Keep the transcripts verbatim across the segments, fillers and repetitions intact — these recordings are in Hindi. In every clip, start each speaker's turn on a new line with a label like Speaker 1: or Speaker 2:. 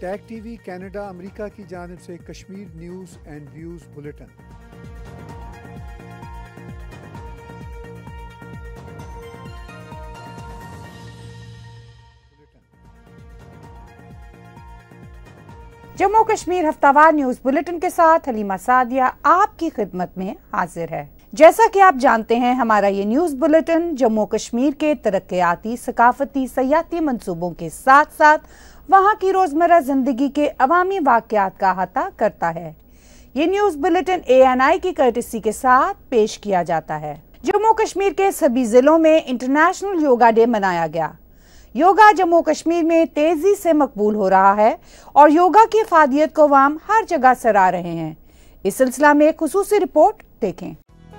Speaker 1: टैग टीवी कनाडा अमेरिका की जानिब से Kashmir news and views bulletin.
Speaker 2: Jammu Kashmir हफ्तावार न्यूज बुलेटिन के साथ हलीमा सादिया आपकी खिदमत में हाजिर है। जैसा कि आप जानते हैं, हमारा ये न्यूज बुलेटिन जम्मू कश्मीर के तरक्याती, सकाफती, सयाती मंसूबों के साथ साथ वहाँ की रोजमर्रा जिंदगी के अवामी वाकयात का अहाता करता है। ये news bulletin A N I की कर्टेसी के साथ पेश किया जाता है। जम्मू कश्मीर के सभी जिलों में इंटरनेशनल योगा डे मनाया गया। योगा जम्मू कश्मीर में तेजी से मकबूल हो रहा है और योगा की अफादियत को आवाम हर जगह सराह रहे हैं। इस सिलसिला में एक खुसूसी रिपोर्ट देखें।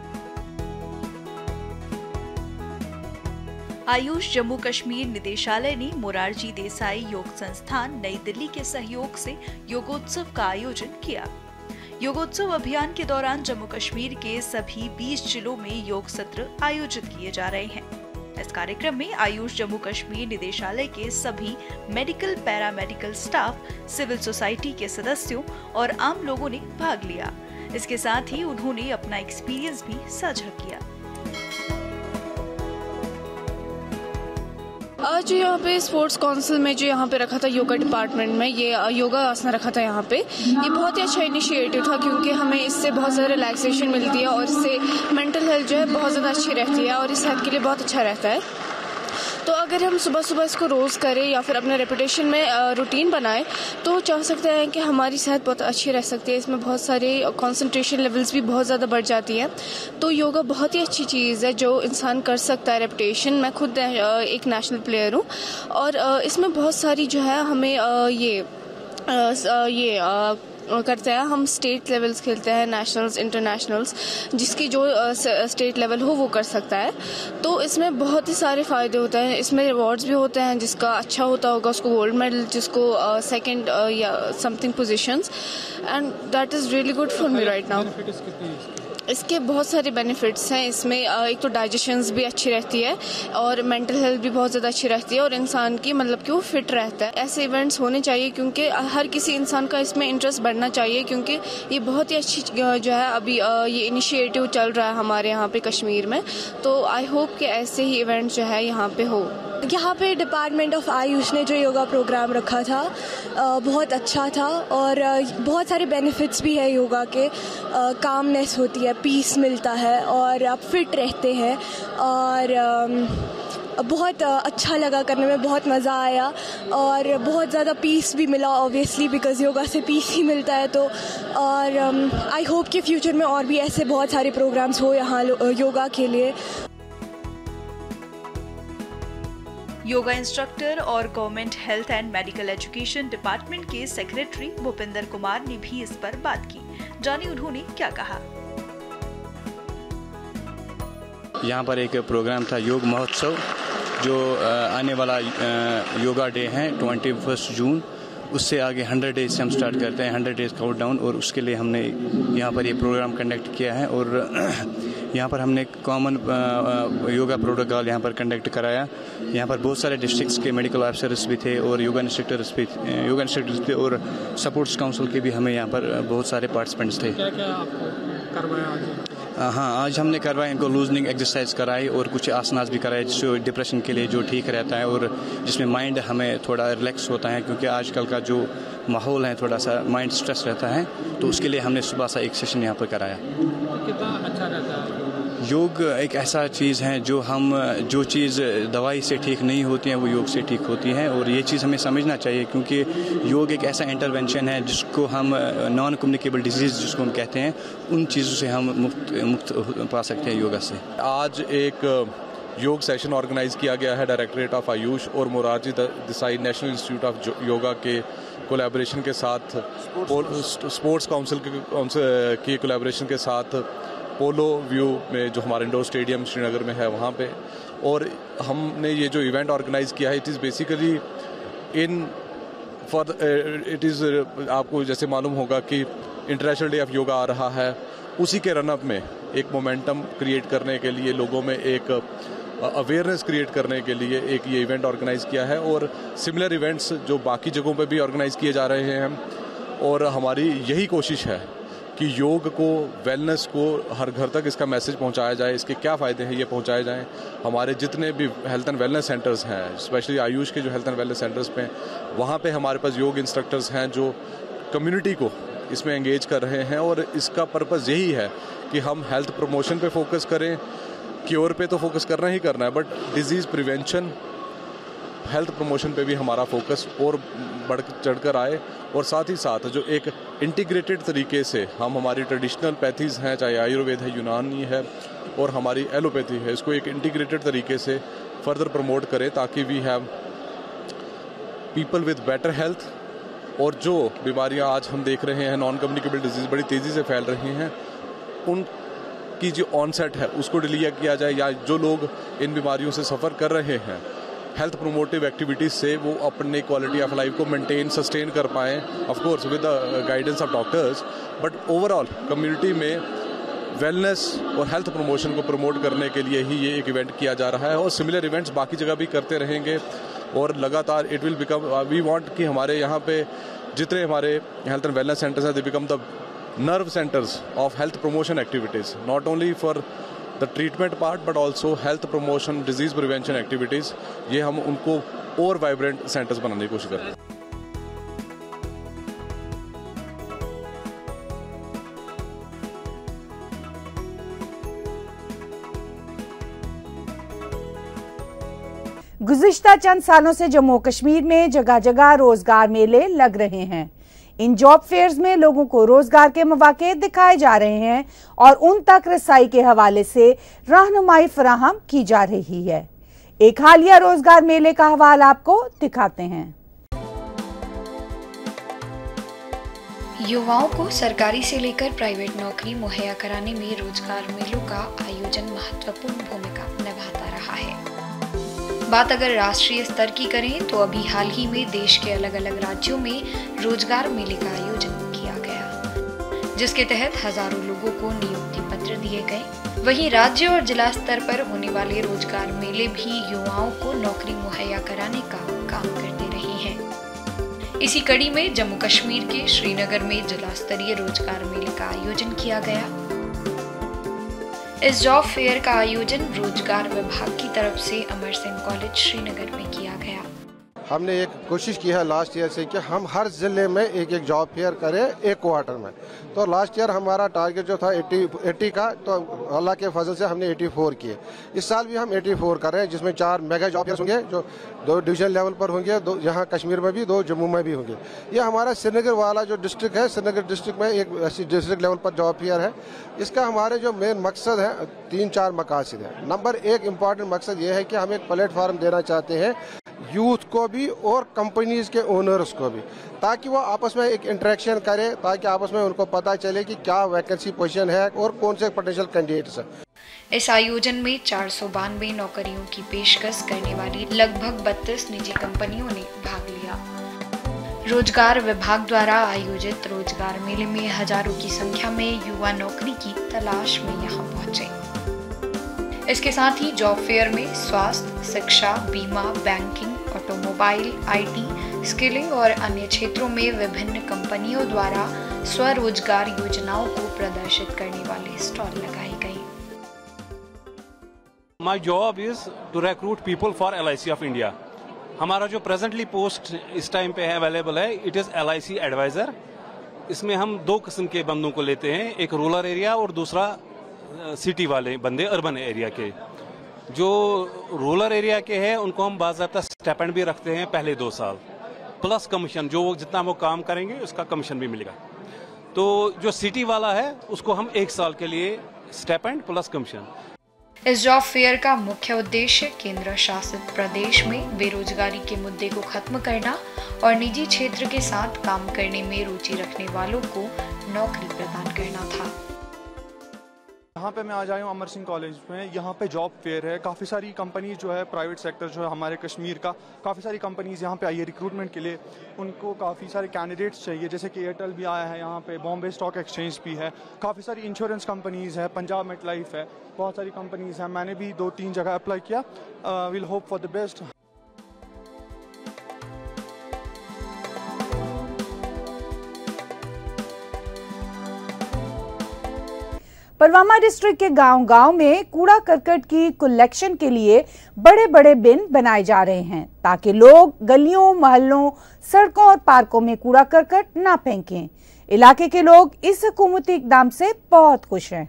Speaker 3: आयुष जम्मू कश्मीर निदेशालय ने मोरारजी देसाई योग संस्थान नई दिल्ली के सहयोग से योगोत्सव का आयोजन किया। योगोत्सव अभियान के दौरान जम्मू कश्मीर के सभी बीस जिलों में योग सत्र आयोजित किए जा रहे हैं। इस कार्यक्रम में आयुष जम्मू कश्मीर निदेशालय के सभी medical, paramedical staff, civil society के सदस्यों और आम लोगों ने भाग लिया। इसके साथ ही उन्होंने अपना एक्सपीरियंस भी साझा किया।
Speaker 4: आज यहाँ पे स्पोर्ट्स काउंसिल में जो यहाँ पे रखा था योगा डिपार्टमेंट में, ये योगा आसना रखा था यहाँ पे। ये बहुत ही अच्छा इनिशिएटिव था क्योंकि हमें इससे बहुत ज़्यादा रिलैक्सेशन मिलती है और इससे मेंटल हेल्थ जो है बहुत ज़्यादा अच्छी रहती है और इस सेहत के लिए बहुत अच्छा रहता है। तो अगर हम सुबह सुबह इसको रोज़ करें या फिर अपने रेपुटेशन में रूटीन बनाएं तो चाह सकते हैं कि हमारी सेहत बहुत अच्छी रह सकती है। इसमें बहुत सारे कंसंट्रेशन लेवल्स भी बहुत ज़्यादा बढ़ जाती है। तो योगा बहुत ही अच्छी चीज़ है जो इंसान कर सकता है। रेपुटेशन, मैं खुद एक नेशनल प्लेयर हूँ और इसमें बहुत सारी जो है हमें ये ये करते हैं। हम स्टेट लेवल्स खेलते हैं, नेशनल्स, इंटरनेशनल्स, जिसकी जो स्टेट लेवल हो वो कर सकता है। तो इसमें बहुत ही सारे फ़ायदे होते हैं। इसमें रिवॉर्ड्स भी होते हैं, जिसका अच्छा होता होगा उसको गोल्ड मेडल, जिसको सेकंड या something positions, and that is really good for me right now. इसके बहुत सारे बेनिफिट्स हैं। इसमें एक तो डाइजेशंस भी अच्छी रहती है और मेंटल हेल्थ भी बहुत ज़्यादा अच्छी रहती है और इंसान की मतलब कि वो फिट रहता है। ऐसे इवेंट्स होने चाहिए क्योंकि हर किसी इंसान का इसमें इंटरेस्ट बढ़ना चाहिए क्योंकि ये बहुत ही अच्छी जो है अभी ये इनिशिएटिव चल रहा है हमारे यहाँ पे कश्मीर में। तो आई होप कि ऐसे ही इवेंट जो है यहाँ पे हो।
Speaker 5: यहाँ पे डिपार्टमेंट ऑफ आयुष ने जो योगा प्रोग्राम रखा था बहुत अच्छा था और बहुत सारे बेनिफिट्स भी है योगा के। कामनेस होती है, पीस मिलता है और आप फिट रहते हैं और बहुत अच्छा लगा करने में, बहुत मज़ा आया और बहुत ज़्यादा पीस भी मिला ऑब्वियसली बिकॉज योगा से पीस ही मिलता है। तो और आई होप कि फ्यूचर में और भी ऐसे बहुत सारे प्रोग्राम्स हो यहाँ योगा के लिए।
Speaker 3: योगा इंस्ट्रक्टर और government health and medical education department के सेक्रेटरी भूपिंदर कुमार ने भी इस पर बात की। जानिए उन्होंने क्या कहा।
Speaker 6: यहाँ पर एक प्रोग्राम था योग महोत्सव जो आने वाला योगा डे है ट्वेंटी फर्स्ट जून, उससे आगे हंड्रेड डेज से हम स्टार्ट करते हैं, हंड्रेड डेज काउंट डाउन, और उसके लिए हमने यहाँ पर ये प्रोग्राम कंडक्ट किया है और यहाँ पर हमने कॉमन योगा प्रोटोकॉल यहाँ पर कंडक्ट कराया। यहाँ पर बहुत सारे डिस्ट्रिक्ट्स के मेडिकल ऑफिसर्स भी थे और योगा इंस्ट्रक्टर्स भी योगा इंस्ट्रक्टर्स थे और सपोर्ट्स काउंसिल के भी हमें यहाँ पर बहुत सारे पार्टिसिपेंट्स थे।
Speaker 7: क्या क्या आपको करवाया आज?
Speaker 6: हाँ, आज हमने करवाया, इनको लूजनिंग एक्सरसाइज कराई और कुछ आसनास भी कराए जिससे डिप्रेशन के लिए जो ठीक रहता है और जिसमें माइंड हमें थोड़ा रिलैक्स होता है क्योंकि आजकल का जो माहौल है थोड़ा सा माइंड स्ट्रेस रहता है। तो उसके लिए हमने सुबह सा एक सेशन यहाँ पर कराया।
Speaker 7: कितना अच्छा रहता है
Speaker 6: योग? एक ऐसा चीज़ है जो हम जो चीज़ दवाई से ठीक नहीं होती है वो योग से ठीक होती है और ये चीज़ हमें समझना चाहिए क्योंकि योग एक ऐसा इंटरवेंशन है जिसको हम नॉन कम्युनिकेबल डिजीज़ जिसको हम कहते हैं, उन चीज़ों से हम मुक्त मुक्त पा सकते हैं योगा से।
Speaker 8: आज एक योग सेशन ऑर्गेनाइज किया गया है डायरेक्टरेट ऑफ आयुष और Morarji Desai national institute of yoga के कोलैबोरेशन के साथ, स्पोर्ट्स काउंसिल के कोलैबोरेशन के साथ पोलो व्यू में जो हमारे इंडोर स्टेडियम श्रीनगर में है वहाँ पे। और हमने ये जो इवेंट ऑर्गेनाइज किया है, it is basically in for it is आपको जैसे मालूम होगा कि इंटरनेशनल डे ऑफ योगा आ रहा है, उसी के रनअप में एक मोमेंटम क्रिएट करने के लिए लोगों में एक अवेयरनेस क्रिएट करने के लिए एक ये इवेंट ऑर्गेनाइज़ किया है और सिमिलर इवेंट्स जो बाकी जगहों पे भी ऑर्गेनाइज़ किए जा रहे हैं। और हमारी यही कोशिश है कि योग को, वेलनेस को हर घर तक इसका मैसेज पहुंचाया जाए, इसके क्या फ़ायदे हैं ये पहुंचाए जाएं। हमारे जितने भी हेल्थ एंड वेलनेस सेंटर्स हैं, स्पेशली आयुष के जो हेल्थ एंड वेलनेस सेंटर्स पे, वहाँ पे हमारे पास योग इंस्ट्रक्टर्स हैं जो कम्युनिटी को इसमें एंगेज कर रहे हैं। और इसका पर्पज़ यही है कि हम हेल्थ प्रमोशन पे फोकस करें, क्योर पे तो फोकस करना ही करना है, but disease prevention, health promotion पे भी हमारा फोकस और बढ़ चढ़कर आए। और साथ ही साथ जो एक इंटीग्रेटेड तरीके से हम हमारी ट्रेडिशनल पैथीज़ हैं, चाहे आयुर्वेद है, यूनानी है और हमारी एलोपैथी है, इसको एक इंटीग्रेटेड तरीके से फर्दर प्रमोट करें ताकि we have people with better health. और जो बीमारियां आज हम देख रहे हैं, नॉन कम्युनिकेबल डिजीज़ बड़ी तेज़ी से फैल रही हैं, उनकी जो ऑनसेट है उसको डिले किया जाए, या जो लोग इन बीमारियों से सफ़र कर रहे हैं हेल्थ प्रोमोटिव एक्टिविटीज़ से वो अपने क्वालिटी ऑफ लाइफ को मेंटेन, सस्टेन कर पाएँ, of course with the guidance of doctors, but overall community में वेलनेस और हेल्थ प्रमोशन को प्रमोट करने के लिए ही ये एक इवेंट किया जा रहा है। और सिमिलर इवेंट्स बाकी जगह भी करते रहेंगे और लगातार it will become, we want कि हमारे यहाँ पे जितने हमारे हेल्थ एंड वेलनेस सेंटर्स हैं, they become the nerve centres of health promotion activities, not only for the treatment part but also health promotion, disease prevention activities. ये हम उनको और वाइब्रेंट सेंटर्स बनाने की कोशिश कर रहे हैं।
Speaker 2: गुज़िश्ता चंद सालों से जम्मू कश्मीर में जगह जगह रोजगार मेले लग रहे हैं। इन जॉब फेयर्स में लोगों को रोजगार के मौके दिखाए जा रहे हैं और उन तक रसाई के हवाले से रहनुमाई फराहम की जा रही है। एक हालिया रोजगार मेले का हवाला आपको दिखाते हैं।
Speaker 9: युवाओं को सरकारी से लेकर प्राइवेट नौकरी मुहैया कराने में रोजगार मेलों का आयोजन महत्वपूर्ण भूमिका निभाता रहा है। बात अगर राष्ट्रीय स्तर की करें तो अभी हाल ही में देश के अलग अलग राज्यों में रोजगार मेले का आयोजन किया गया, जिसके तहत हजारों लोगों को नियुक्ति पत्र दिए गए। वहीं राज्य और जिला स्तर पर होने वाले रोजगार मेले भी युवाओं को नौकरी मुहैया कराने का काम करते रहे हैं। इसी कड़ी में जम्मू कश्मीर के श्रीनगर में जिला स्तरीय रोजगार मेले का आयोजन किया गया। इस जॉब फेयर का आयोजन रोजगार विभाग की तरफ से अमर सिंह कॉलेज श्रीनगर में किया गया।
Speaker 10: हमने एक कोशिश की है लास्ट ईयर से कि हम हर जिले में एक एक जॉब फेयर करें एक क्वार्टर में। तो लास्ट ईयर हमारा टारगेट जो था अस्सी का, तो अल्लाह के फजल से हमने चौरासी किए। इस साल भी हम चौरासी कर रहे हैं, जिसमें चार मेगा जॉब फेयर होंगे जो दो डिवीजन लेवल पर होंगे, दो यहाँ कश्मीर में भी, दो जम्मू में भी होंगे। ये हमारा श्रीनगर वाला जो डिस्ट्रिक्ट है, श्रीनगर डिस्ट्रिक्ट में एक डिस्ट्रिक्ट लेवल पर जॉब फेयर है। इसका हमारे जो मेन मकसद है, तीन चार मकासद है। नंबर एक इम्पॉर्टेंट मकसद ये है कि हम एक प्लेटफॉर्म देना चाहते हैं यूथ को भी और कंपनीज के ओनर्स को भी, ताकि वो आपस में एक इंटरेक्शन करें, ताकि आपस में उनको पता चले कि क्या वैकेंसी पोजीशन है और कौन से पोटेंशियल कैंडिडेट्स हैं।
Speaker 9: इस आयोजन में चार सौ बानवे नौकरियों की पेशकश करने वाली लगभग बत्तीस निजी कंपनियों ने भाग लिया। रोजगार विभाग द्वारा आयोजित रोजगार मेले में हजारों की संख्या में युवा नौकरी की तलाश में यहाँ पहुंचे। इसके साथ ही जॉब फेयर में स्वास्थ्य, शिक्षा, बीमा, बैंकिंग, ऑटोमोबाइल, आईटी, स्किलिंग और अन्य क्षेत्रों में विभिन्न कंपनियों द्वारा स्वरोजगार योजनाओं को प्रदर्शित करने वाले स्टॉल लगाए गए।
Speaker 11: My job is to recruit people for L I C of India. हमारा जो प्रेजेंटली पोस्ट इस टाइम पे है अवेलेबल है, it is L I C advisor. इसमें हम दो किस्म के बंदों को लेते हैं, एक रूरल एरिया और दूसरा सिटी वाले बंदे, अर्बन एरिया के। जो रूरल एरिया के हैं उनको हम बाज़ाब्ता स्टेपेंड भी रखते हैं पहले दो साल, प्लस कमीशन, जो वो जितना वो काम करेंगे उसका कमीशन भी मिलेगा। तो जो सिटी वाला है उसको हम एक साल के लिए स्टेपेंड प्लस कमीशन।
Speaker 9: इस जॉब फेयर का मुख्य उद्देश्य केंद्र शासित प्रदेश में बेरोजगारी के मुद्दे को खत्म करना और निजी क्षेत्र के साथ काम करने में रुचि रखने वालों को नौकरी प्रदान करना था।
Speaker 12: यहाँ पे मैं आज आया हूँ अमर सिंह कॉलेज में। यहाँ पे जॉब फेयर है, काफ़ी सारी कंपनीज जो है, प्राइवेट सेक्टर जो है हमारे कश्मीर का, काफ़ी सारी कंपनीज यहाँ पे आई है रिक्रूटमेंट के लिए। उनको काफ़ी सारे कैंडिडेट्स चाहिए, जैसे कि एयरटेल भी आया है यहाँ पे, बॉम्बे स्टॉक एक्सचेंज भी है, काफ़ी सारी इंश्योरेंस कंपनीज है, पंजाब मेट लाइफ है, बहुत सारी कंपनीज हैं। मैंने भी दो तीन जगह अप्लाई किया। Will hope for the best.
Speaker 2: Pulwama district के गांव-गांव में कूड़ा करकट की कलेक्शन के लिए बड़े बड़े बिन बनाए जा रहे हैं ताकि लोग गलियों, मोहल्लों, सड़कों और पार्कों में कूड़ा करकट ना फेंकें। इलाके के लोग इस हुकूमती इकदाम से बहुत खुश हैं।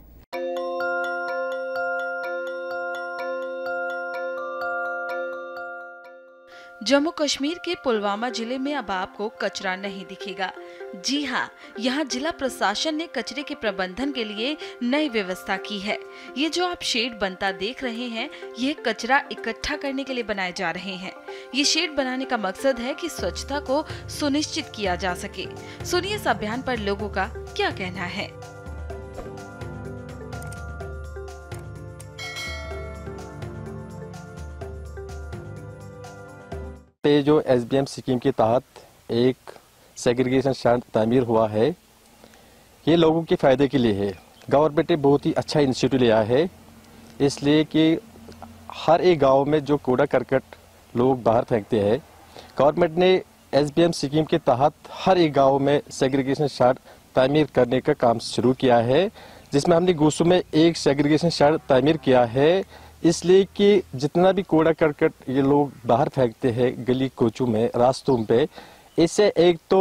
Speaker 3: जम्मू कश्मीर के पुलवामा जिले में अब आपको कचरा नहीं दिखेगा। जी हाँ, यहाँ जिला प्रशासन ने कचरे के प्रबंधन के लिए नई व्यवस्था की है। ये जो आप शेड बनता देख रहे हैं, ये कचरा इकट्ठा करने के लिए बनाए जा रहे हैं। ये शेड बनाने का मकसद है कि स्वच्छता को सुनिश्चित किया जा सके। सुनिए इस अभियान पर लोगों का क्या कहना है।
Speaker 13: पे जो एस बी एम स्कीम के तहत एक सेग्रीगेशन शांत तामीर हुआ है, ये लोगों के फ़ायदे के लिए है। गवर्नमेंट ने बहुत ही अच्छा इनिशिएटिव लिया है, इसलिए कि हर एक गांव में जो कूड़ा करकट लोग बाहर फेंकते हैं, गवर्नमेंट ने एस बी एम स्कीम के तहत हर एक गांव में सेग्रीगेशन शांत तामीर करने का काम शुरू किया है, जिसमें हमने गोसू में एक सेग्रीगेशन शांत तामीर किया है, इसलिए कि जितना भी कूड़ा करकट ये लोग बाहर फेंकते हैं गली कोचों में, रास्तों पे, इससे एक तो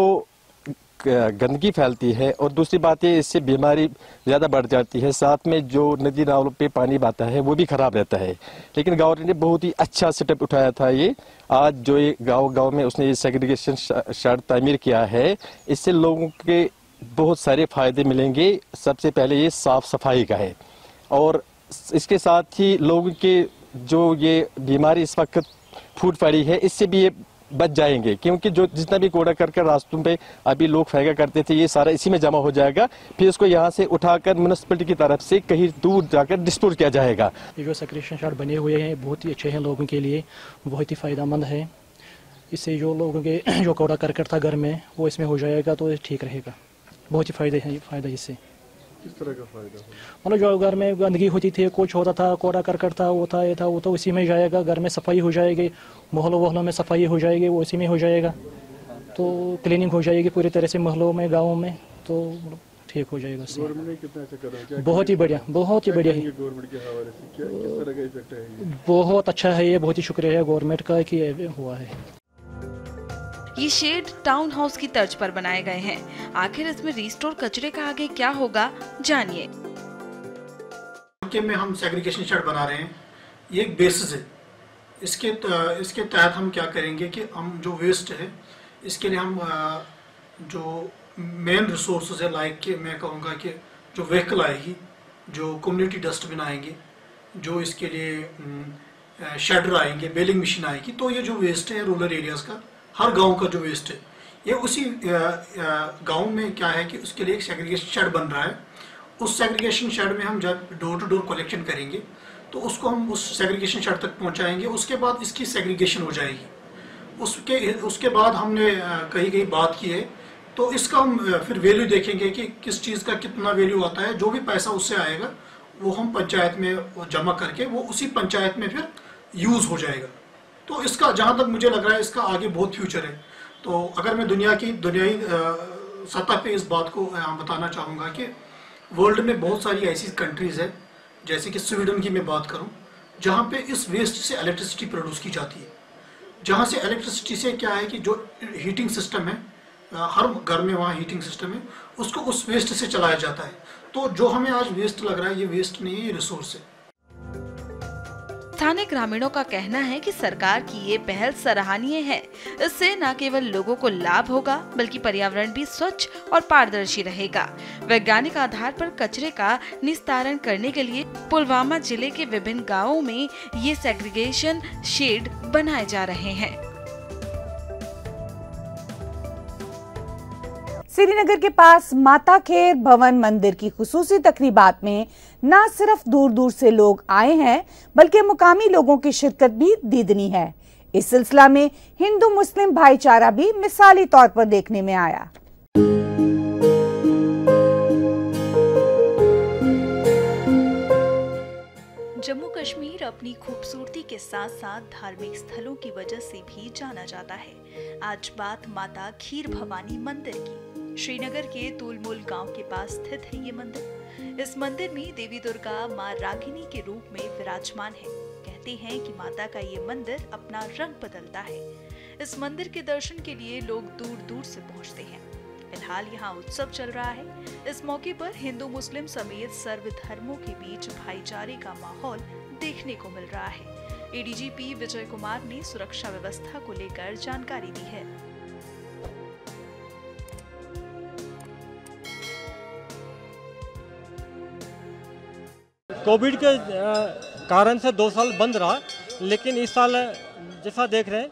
Speaker 13: गंदगी फैलती है और दूसरी बात है इससे बीमारी ज़्यादा बढ़ जाती है। साथ में जो नदी नालों पे पानी बहता है वो भी खराब रहता है। लेकिन गवर्नमेंट ने बहुत ही अच्छा स्टेप उठाया था। ये आज जो ये गांव गांव में उसने ये सेग्रीगेशन शार्ट तामीर किया है, इससे लोगों के बहुत सारे फायदे मिलेंगे। सबसे पहले ये साफ सफाई का है और इसके साथ ही लोगों के जो ये बीमारी इस वक्त फूट पड़ी है, इससे भी ये बच जाएंगे, क्योंकि जो जितना भी कूड़ा करके रास्तों पे अभी लोग फेंका करते थे, ये सारा इसी में जमा हो जाएगा। फिर इसको यहाँ से उठाकर म्युनिसिपैलिटी की तरफ से कहीं दूर जाकर डिस्पोज किया जाएगा।
Speaker 14: ये जो सेग्रीगेशन शार्ट बने हुए हैं बहुत ही अच्छे हैं, लोगों के लिए बहुत ही फायदेमंद है। इससे जो लोगों के जो कूड़ा करकट था घर में वो इसमें हो जाएगा तो ठीक रहेगा। बहुत ही फायदे हैं, फायदा इससे।
Speaker 12: किस तरह का फायदा?
Speaker 14: मतलब जो घर में गंदगी होती थी, कुछ होता था, कूड़ा करकट था, वो था, ये था, वो तो उसी में जाएगा। घर में सफाई हो जाएगी, मोहल्लों वहलों में सफाई हो जाएगी, वो उसी में हो जाएगा। तो क्लीनिंग हो जाएगी पूरी तरह से मोहल्लों में, गाँवों में, तो ठीक हो जाएगा।
Speaker 12: गवर्नमेंट ने कितना अच्छा कदम किया?
Speaker 14: बहुत ही बढ़िया, बहुत ही बढ़िया है।
Speaker 12: गवर्नमेंट के हवाले से क्या किस तरह का इफेक्ट है?
Speaker 14: बहुत अच्छा है ये, बहुत ही शुक्रिया है गवर्नमेंट का कि हुआ है।
Speaker 3: ये शेड टाउन हाउस की तर्ज पर बनाए गए हैं। आखिर इसमें रिस्टोर कचरे का आगे क्या होगा, जानिए।
Speaker 15: में हम सेग्रीगेशन शेड बना रहे हैं, ये एक बेसिस है। इसके इसके तहत हम क्या करेंगे कि हम जो वेस्ट है, इसके लिए हम जो मेन रिसोर्सेज है, लाइक कि मैं कहूँगा कि जो व्हीकल आएगी, जो कम्युनिटी डस्टबिन आएंगे, जो इसके लिए शेडर आएंगे, बेलिंग मशीन आएगी, तो ये जो वेस्ट है रूरल एरियाज का, हर गांव का जो वेस्ट है, ये उसी गांव में क्या है कि उसके लिए एक सेग्रीगेशन शेड बन रहा है। उस सेग्रीगेशन शेड में हम जब डोर टू डोर कलेक्शन करेंगे तो उसको हम उस सेग्रीगेशन शेड तक पहुंचाएंगे। उसके बाद इसकी सेग्रीगेशन हो जाएगी। उसके उसके बाद हमने कही गई बात की है, तो इसका हम फिर वैल्यू देखेंगे कि किस चीज़ का कितना वैल्यू आता है। जो भी पैसा उससे आएगा वो हम पंचायत में जमा करके वो उसी पंचायत में फिर यूज़ हो जाएगा। तो इसका जहाँ तक मुझे लग रहा है इसका आगे बहुत फ्यूचर है। तो अगर मैं दुनिया की दुनियाई सतह पे इस बात को बताना चाहूँगा कि वर्ल्ड में बहुत सारी ऐसी कंट्रीज़ है, जैसे कि स्वीडन की मैं बात करूँ, जहाँ पे इस वेस्ट से इलेक्ट्रिसिटी प्रोड्यूस की जाती है। जहाँ से इलेक्ट्रिसिटी से क्या है कि जो हीटिंग सिस्टम है, हर घर में वहाँ हीटिंग सिस्टम है, उसको उस वेस्ट से चलाया जाता है। तो जो हमें आज वेस्ट लग रहा है, ये वेस्ट नहीं है, ये रिसोर्स है।
Speaker 3: स्थानीय ग्रामीणों का कहना है कि सरकार की ये पहल सराहनीय है। इससे न केवल लोगों को लाभ होगा, बल्कि पर्यावरण भी स्वच्छ और पारदर्शी रहेगा। वैज्ञानिक आधार पर कचरे का निस्तारण करने के लिए पुलवामा जिले के विभिन्न गांवों में ये सेग्रीगेशन शेड बनाए जा रहे हैं।
Speaker 2: श्रीनगर के पास माता खेर भवन मंदिर की खुसूसी तकरीबात में न सिर्फ दूर दूर से लोग आए हैं बल्कि मुकामी लोगों की शिरकत भी दीदनी है। इस सिलसिला में हिंदू मुस्लिम भाईचारा भी मिसाली तौर पर देखने में आया।
Speaker 3: जम्मू कश्मीर अपनी खूबसूरती के साथ साथ धार्मिक स्थलों की वजह से भी जाना जाता है। आज बात माता खीर भवानी मंदिर की। श्रीनगर के तुलमुल गांव के पास स्थित है ये मंदिर। इस मंदिर में देवी दुर्गा मां रागिनी के रूप में विराजमान है। कहते हैं कि माता का ये मंदिर अपना रंग बदलता है। इस मंदिर के दर्शन के लिए लोग दूर दूर से पहुंचते हैं। फिलहाल यहाँ उत्सव चल रहा है। इस मौके पर हिंदू मुस्लिम समेत सर्व धर्मों के बीच भाईचारे का माहौल देखने को मिल रहा है। एडीजीपी विजय कुमार ने सुरक्षा व्यवस्था को लेकर जानकारी दी है।
Speaker 16: कोविड के कारण से दो साल बंद रहा, लेकिन इस साल जैसा देख रहे हैं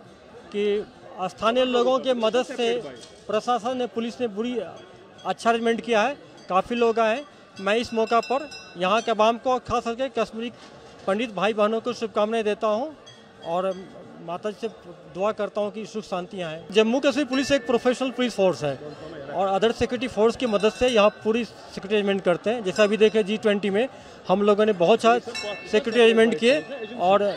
Speaker 16: कि स्थानीय लोगों के मदद से प्रशासन ने, पुलिस ने बुरी अच्छा अरेंजमेंट किया है। काफ़ी लोग आए हैं। मैं इस मौका पर यहाँ के आवाम को, खास करके कश्मीरी पंडित भाई बहनों को शुभकामनाएं देता हूँ और माता जी से दुआ करता हूँ कि सुख शांति आए। जम्मू कश्मीर पुलिस एक प्रोफेशनल पुलिस फोर्स है और अदर सिक्योरिटी फोर्स की मदद से यहाँ पूरी सिक्योरिटी अरेंजमेंट करते हैं। जैसा अभी देखें जी ट्वेंटी में हम लोगों ने बहुत अच्छा सिक्योरिटी अरेंजमेंट किए और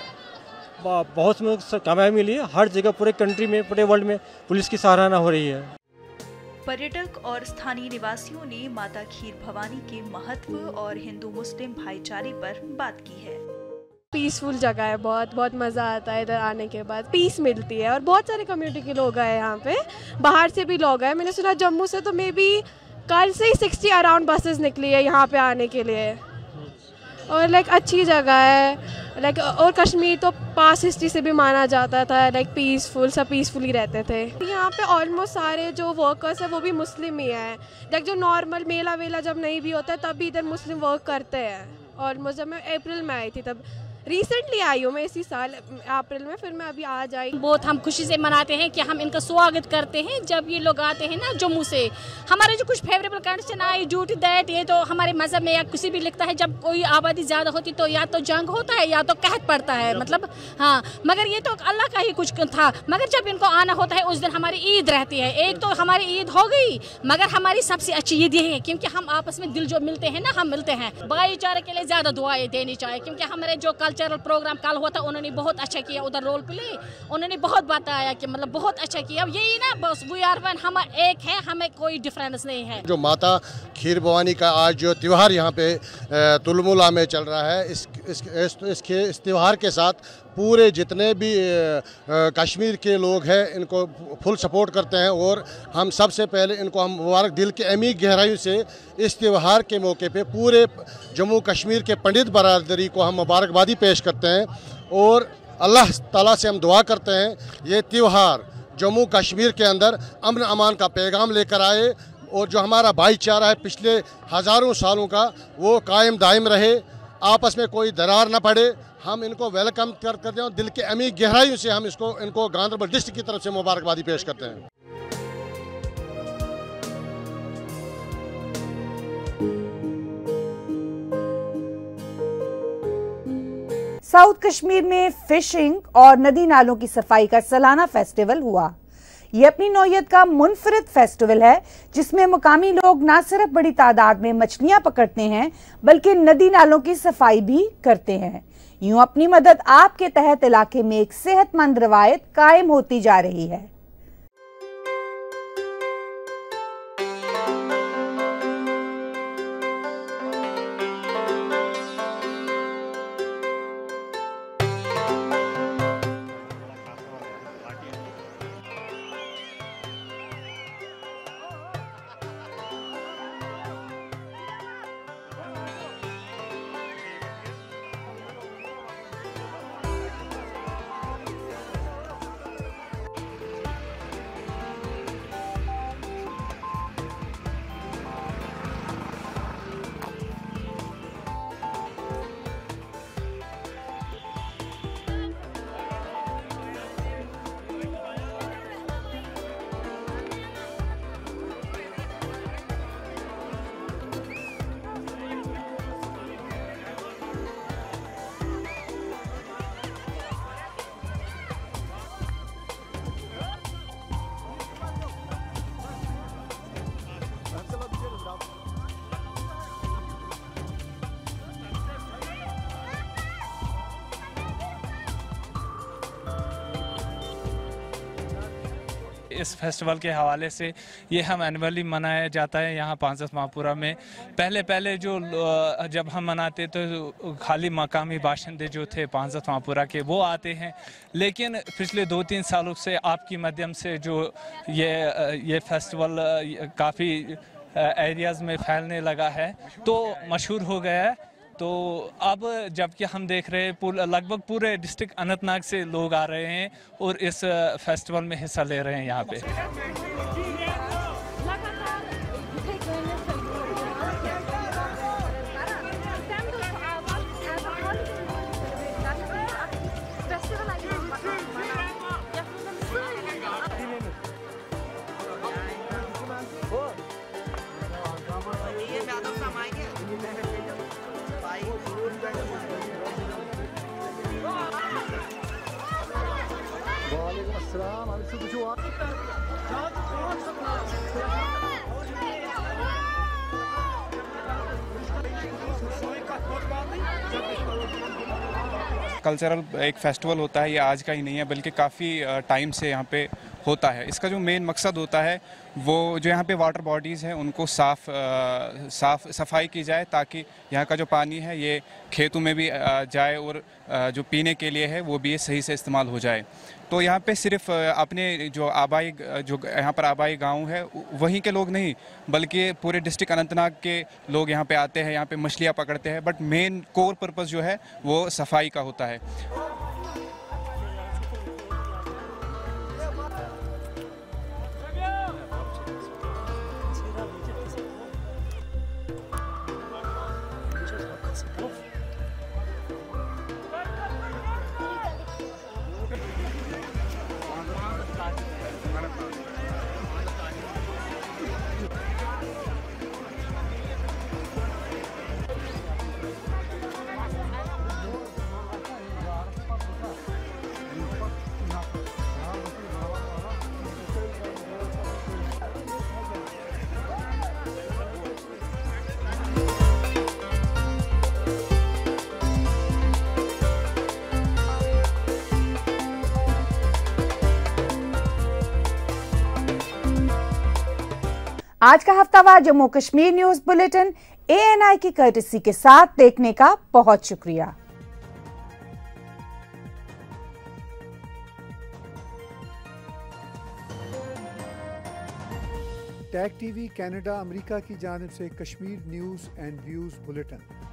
Speaker 16: बहुत कामयाबी मिली है। हर जगह पूरे कंट्री में, पूरे वर्ल्ड में पुलिस की सराहना हो रही है।
Speaker 3: पर्यटक और स्थानीय निवासियों ने माता खीर भवानी के महत्व और हिंदू मुस्लिम भाईचारे पर बात की है।
Speaker 5: पीसफुल जगह है, बहुत बहुत मज़ा आता है इधर आने के बाद, पीस मिलती है और बहुत सारे कम्युनिटी के लोग आए यहाँ पे, बाहर से भी लोग आए। मैंने सुना जम्मू से तो मे बी कल से ही सिक्सटी अराउंड बसेस निकली है यहाँ पे आने के लिए और लाइक अच्छी जगह है लाइक और कश्मीर तो पास हिस्ट्री से भी माना जाता था लाइक पीसफुल, सब पीसफुली रहते थे। यहाँ पे ऑलमोस्ट सारे जो वर्कर्स हैं वो भी मुस्लिम ही हैं। लाइक जो नॉर्मल मेला वेला जब नहीं भी होता है तब भी इधर मुस्लिम वर्क करते हैं। ऑलमोस्ट जब मैं अप्रैल में आई थी, तब रिसेंटली आई हूँ मैं इसी साल अप्रैल में, फिर मैं अभी आज आई।
Speaker 17: बहुत हम खुशी से मनाते हैं कि हम इनका स्वागत करते हैं जब ये लोग आते हैं ना जम्मू से। हमारे जो कुछ फेवरेबल कंडीशन आई ड्यू टू दैट, ये तो हमारे मजहब में या किसी भी लिखता है जब कोई आबादी ज़्यादा होती तो या तो जंग होता है या तो कहत पड़ता है, मतलब हाँ। मगर ये तो अल्लाह का ही कुछ था। मगर जब इनको आना होता है उस दिन हमारी ईद रहती है। एक तो हमारी ईद हो गई, मगर हमारी सबसे अच्छी ईद यही है क्योंकि हम आपस में दिल जो मिलते हैं ना, हम मिलते हैं। भाईचारे के लिए ज़्यादा दुआएं देनी चाहिए क्योंकि हमारे जो कल्चरल प्रोग्राम कल हुआ था उन्होंने बहुत अच्छा किया, उधर रोल प्ले उन्होंने बहुत बताया कि मतलब बहुत अच्छा किया। यही ना बस वी आर वन, हम एक है, हमें कोई डिफरेंस नहीं है। जो माता खीर भवानी का आज जो त्यौहार यहाँ पे तुलमुला में चल रहा है, इस इस इसके इस त्यौहार के साथ पूरे जितने भी कश्मीर के लोग हैं इनको फुल सपोर्ट करते हैं और हम सबसे पहले इनको हम मुबारक दिल के अमीर गहराइयों से इस त्यौहार के मौके पे पूरे जम्मू कश्मीर के पंडित बरादरी को हम मुबारकबादी पेश करते हैं और अल्लाह ताला से हम दुआ करते हैं ये त्यौहार जम्मू कश्मीर के अंदर अमन अमान का पैगाम लेकर आए और जो हमारा भाईचारा है पिछले हज़ारों सालों का वो कायम दायम रहे, आपस में कोई दरार न पड़े। हम इनको वेलकम कर करते हैं और दिल के अमीर गहराइयों से हम इसको इनको गांधरबल डिस्ट्रिक्ट की तरफ से मुबारकबादी पेश करते हैं।
Speaker 2: साउथ कश्मीर में फिशिंग और नदी नालों की सफाई का सालाना फेस्टिवल हुआ। ये अपनी नौयत का मुनफरिद फेस्टिवल है जिसमें मुकामी लोग न सिर्फ बड़ी तादाद में मछलियां पकड़ते हैं बल्कि नदी नालों की सफाई भी करते हैं। यूं अपनी मदद आपके तहत इलाके में एक सेहतमंद रवायत कायम होती जा रही है।
Speaker 18: इस फेस्टिवल के हवाले से ये हम एनुअली मनाया जाता है यहाँ पांचस महापुरा में। पहले पहले जो जब हम मनाते तो खाली मकामी बाशिंदे जो थे पांचस महापुरा के वो आते हैं, लेकिन पिछले दो तीन सालों से आपकी माध्यम से जो ये ये फेस्टिवल काफ़ी एरियाज़ में फैलने लगा है तो मशहूर हो गया है। तो अब जबकि हम देख रहे हैं लगभग पूरे डिस्ट्रिक्ट अनंतनाग से लोग आ रहे हैं और इस फेस्टिवल में हिस्सा ले रहे हैं यहाँ पे।
Speaker 19: कल्चरल एक फेस्टिवल होता है, ये आज का ही नहीं है बल्कि काफ़ी टाइम से यहाँ पे होता है। इसका जो मेन मकसद होता है वो जो यहाँ पे वाटर बॉडीज़ हैं उनको साफ़ साफ सफाई की जाए ताकि यहाँ का जो पानी है ये खेतों में भी जाए और जो पीने के लिए है वो भी सही से इस्तेमाल हो जाए। तो यहाँ पे सिर्फ अपने जो आबाई जो यहाँ पर आबाई गांव है वहीं के लोग नहीं बल्कि पूरे डिस्ट्रिक्ट अनंतनाग के लोग यहाँ पे आते हैं, यहाँ पे मछलियाँ पकड़ते हैं, बट मेन कोर पर्पस जो है वो सफाई का होता है।
Speaker 2: आज का हफ्तावार Jammu Kashmir news bulletin A N I की कर्टसी के साथ देखने का बहुत शुक्रिया।
Speaker 1: टैग टीवी कनाडा अमेरिका की जानिब से Kashmir news and views bulletin.